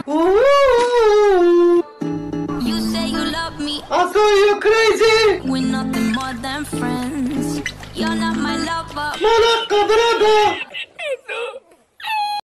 Ooh. You say you love me. I thought you crazy. We're nothing more than friends. You're not my lover. Malaka brother.